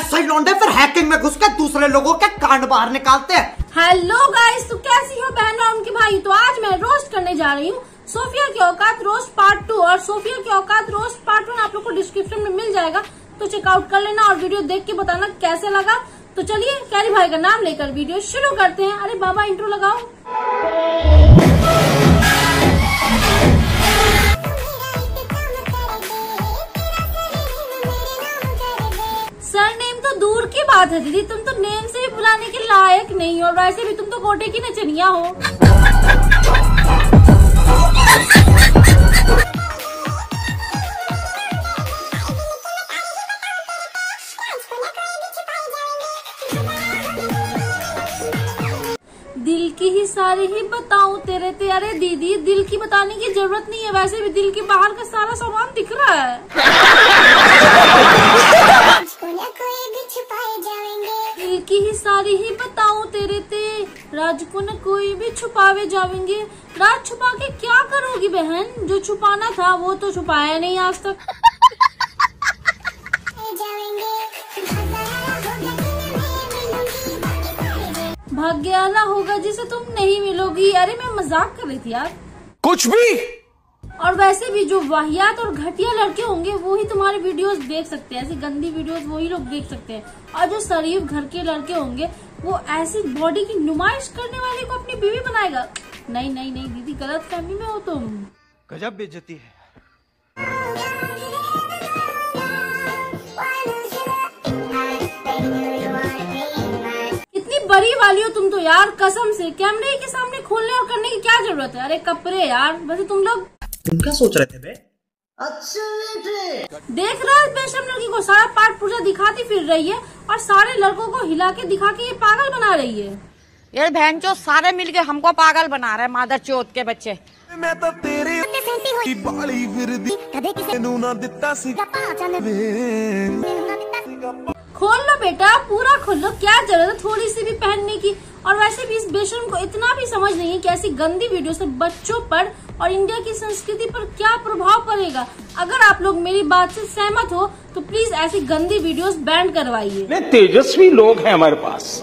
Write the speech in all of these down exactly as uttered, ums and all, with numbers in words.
सही लौंडे फिर हैकिंग में घुस के दूसरे लोगों के कांड बाहर निकालते हैं। हेलो गाइस, तो कैसी हो बहन और उनके भाई। तो आज मैं रोस्ट करने जा रही हूँ सोफिया की औकात रोस्ट पार्ट टू। और सोफिया की औकात रोस्ट पार्ट वन आप लोग को डिस्क्रिप्शन में मिल जाएगा, तो चेकआउट कर लेना और वीडियो देख के बताना कैसे लगा। तो चलिए कैरी भाई का नाम लेकर वीडियो शुरू करते हैं। अरे बाबा इंट्रो लगाओ। सरनेम तो दूर की बात है दीदी, तुम तो नेम से भी बुलाने के लायक नहीं हो। और वैसे भी तुम तो कोटे की नचनिया हो। दिल की ही सारी ही बताऊं तेरे ते। अरे दीदी दिल की बताने की जरूरत नहीं है, वैसे भी दिल के बाहर का सारा सामान दिख रहा है। दिल की ही सारी ही बताऊं तेरे ते, राज को न कोई भी छुपावे जावेंगे। राज छुपा के क्या करोगी बहन, जो छुपाना था वो तो छुपाया नहीं आज तक। भाग्य वाला होगा जिसे तुम नहीं मिलोगी। अरे मैं मजाक कर रही थी यार, कुछ भी। और वैसे भी जो वाहियात और घटिया लड़के होंगे वो ही तुम्हारे वीडियोस देख सकते हैं। ऐसी गंदी वीडियोस वही लोग देख सकते हैं। और जो शरीफ घर के लड़के होंगे वो ऐसी बॉडी की नुमाइश करने वाले को अपनी बीवी बनाएगा। नहीं नहीं नहीं दीदी, गलत फहमी में हो तुम। गजब बेइज्जती है। बड़ी वाली हो तुम तो यार, कसम से। कैमरे के सामने खोलने और करने की क्या जरूरत है। अरे कपड़े यार, वैसे तुम लोग तुम क्या सोच रहे थे बे? अच्छा देख रहा है बेशरम लड़की को सारा पार्ट पूजा दिखाती फिर रही है और सारे लड़कों को हिला के दिखा के ये पागल बना रही है। ये बहन चो सारे मिलके हमको पागल बना रहे हैं, मादर चौथ के बच्चे। मैं तो तेरी बाली फिरदी तेनू ना दिता सी। खोल लो बेटा, पूरा खोल लो, क्या जरूरत है थोड़ी सी भी पहनने की। और वैसे भी इस बेशरम को इतना भी समझ नहीं है कि ऐसी गंदी वीडियो से बच्चों पर और इंडिया की संस्कृति पर क्या प्रभाव पड़ेगा। अगर आप लोग मेरी बात से सहमत हो तो प्लीज ऐसी गंदी वीडियोस बैन करवाइए। तेजस्वी लोग हैं हमारे पास।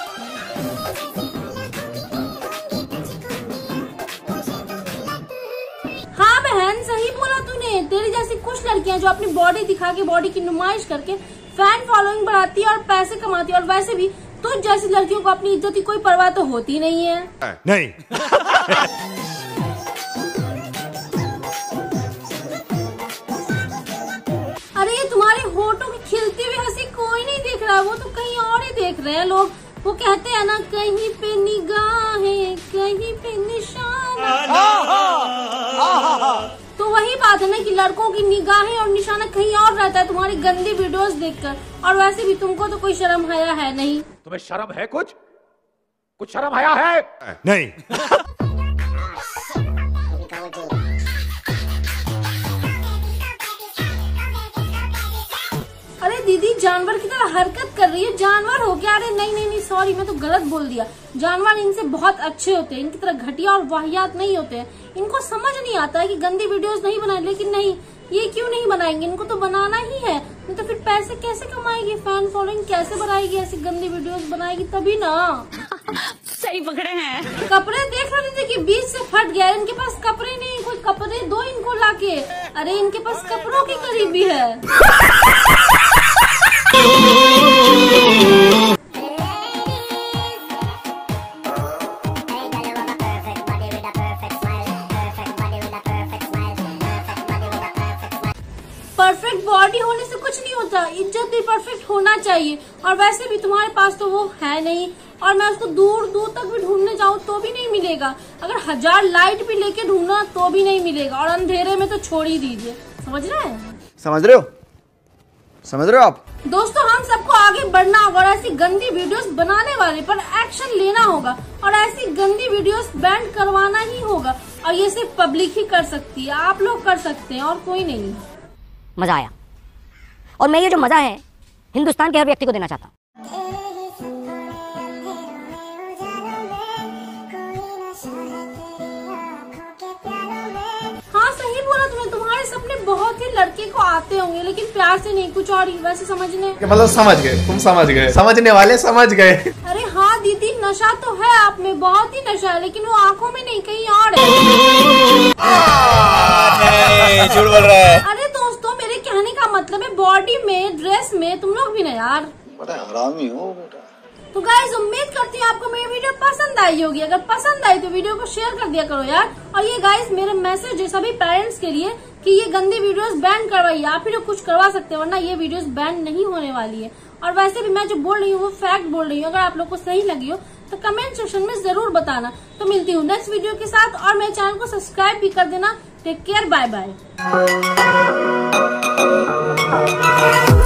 हाँ बहन सही बोला तूने। तेरी जैसी कुछ लड़कियां जो अपनी बॉडी दिखा के बॉडी की नुमाइश करके फैन फॉलोइंग बढ़ाती है और पैसे कमाती है। और वैसे भी तुझ जैसी लड़कियों को अपनी इज्जत की कोई परवाह तो होती नहीं है। नहीं। अरे ये तुम्हारे होठों की खिलती हुई हंसी कोई नहीं देख रहा, वो तो कहीं और ही देख रहे हैं लोग। वो कहते हैं ना, कहीं पे निगाहें कहीं पे निशाना। तो वही बात है ना कि लड़कों की निगाहें और निशाना कहीं और रहता है तुम्हारी गंदी वीडियोस देखकर। और वैसे भी तुमको तो कोई शर्म हया है नहीं। तुम्हें शर्म है कुछ कुछ शर्म हया है नहीं। अरे दीदी जानवर की तरह हरकत कर रही है, जानवर हो क्या। अरे नहीं नहीं नहीं सॉरी, मैं तो गलत बोल दिया। जानवर इनसे बहुत अच्छे होते हैं, इनकी तरह घटिया और वाहियात नहीं होते हैं। इनको समझ नहीं आता है कि गंदी वीडियोस नहीं बनाए, लेकिन नहीं, ये क्यों नहीं बनाएंगे, इनको तो बनाना ही है। नहीं तो फिर पैसे कैसे कमाएगी, फैन फॉलोइंग कैसे बढ़ाएगी, ऐसी गंदी वीडियोस बनाएगी तभी ना। सही पकड़े हैं। कपड़े देख रहे थे कि बीच से फट गया। इनके पास कपड़े नहीं, कोई कपड़े दो इनको लाके। अरे इनके पास कपड़ों की करीबी है। परफेक्ट बॉडी होने से कुछ नहीं होता, इज्जत भी परफेक्ट होना चाहिए। और वैसे भी तुम्हारे पास तो वो है नहीं, और मैं उसको दूर दूर तक भी ढूंढने जाऊँ तो भी नहीं मिलेगा। अगर हजार लाइट भी लेके ढूंढना तो भी नहीं मिलेगा। और अंधेरे में तो छोड़ ही दीजिए। समझ रहे हैं? समझ रहे हो समझ रहे हो आप दोस्तों, हम सबको आगे बढ़ना होगा और ऐसी गंदी वीडियोस बनाने वाले पर एक्शन लेना होगा। और ऐसी गंदी वीडियोस बैन करवाना ही होगा। और ये सिर्फ पब्लिक ही कर सकती है, आप लोग कर सकते हैं और कोई नहीं। मजा आया, और मैं ये जो मजा है हिंदुस्तान के हर व्यक्ति को देना चाहता हूँ। हाँ सही बोला तुमने, तुम्हारे सपने बहुत ही लड़के को आते होंगे, लेकिन प्यार से नहीं, कुछ और ही वैसे समझने। मतलब समझ गए, तुम समझ गए, समझने वाले समझ गए। अरे हाँ दीदी, नशा तो है आप में, बहुत ही नशा है, लेकिन वो आंखों में नहीं, कहीं और है। झूठ बोल रहा है। अरे दोस्तों, मेरे कहने का मतलब है बॉडी में, ड्रेस में, तुम लोग भी ना यार, बड़ा हरामी हो बेटा। तो गाइस उम्मीद करती हूँ आपको मेरी वीडियो पसंद आई होगी। अगर पसंद आई तो वीडियो को शेयर कर दिया करो यार। और ये गाइस मेरा मैसेज है सभी पेरेंट्स के लिए कि ये गंदी वीडियोस बैन करवाइए। आप ही लोग कुछ करवा सकते हैं, वरना ये वीडियोस बैन नहीं होने वाली है। और वैसे भी मैं जो बोल रही हूँ वो फैक्ट बोल रही हूँ। अगर आप लोग को सही लगी हो तो कमेंट सेक्शन में जरूर बताना। तो मिलती हूँ नेक्स्ट वीडियो के साथ, और मेरे चैनल को सब्सक्राइब भी कर देना। Take care, bye bye.